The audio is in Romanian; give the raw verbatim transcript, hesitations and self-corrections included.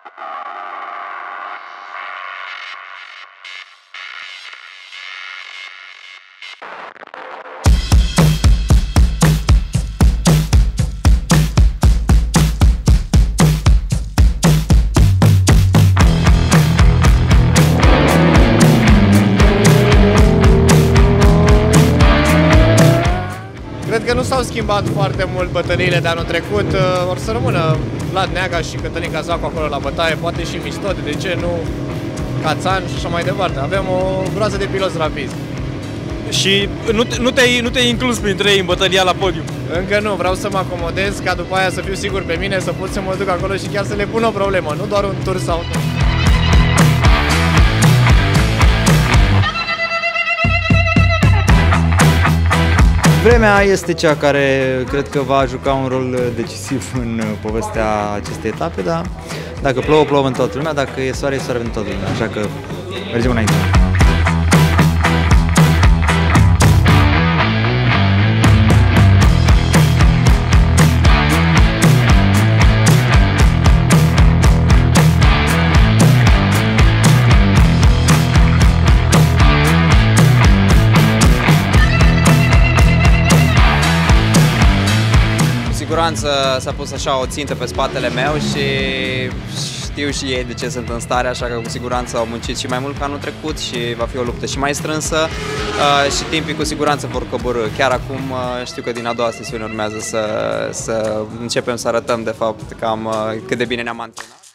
Cred că nu s-au schimbat foarte mult bătăliile de anul trecut, or să rămână Vlad Neaga și Cătălin Cazacu acolo la bătaie, poate și Mistod, de ce nu, Cațan și așa mai departe. Avem o groază de piloți rapizi. Și nu, nu te-ai nu te inclus printre ei în bătălia la podium? Încă nu, vreau să mă acomodez ca după aia să fiu sigur pe mine, să pot să mă duc acolo și chiar să le pun o problemă, nu doar un tur sau... Vremea este cea care cred că va juca un rol decisiv în povestea acestei etape, dar dacă plouă, plouă în toată lumea, dacă e soare, e soare în toată lumea, așa că mergem înainte. Cu siguranță s-a pus așa o țintă pe spatele meu și știu și ei de ce sunt în stare, așa că cu siguranță au muncit și mai mult ca anul trecut și va fi o luptă și mai strânsă uh, și timpii cu siguranță vor coborî. Chiar acum uh, știu că din a doua sesiune urmează să, să începem să arătăm de fapt cam uh, cât de bine ne-am antrenat.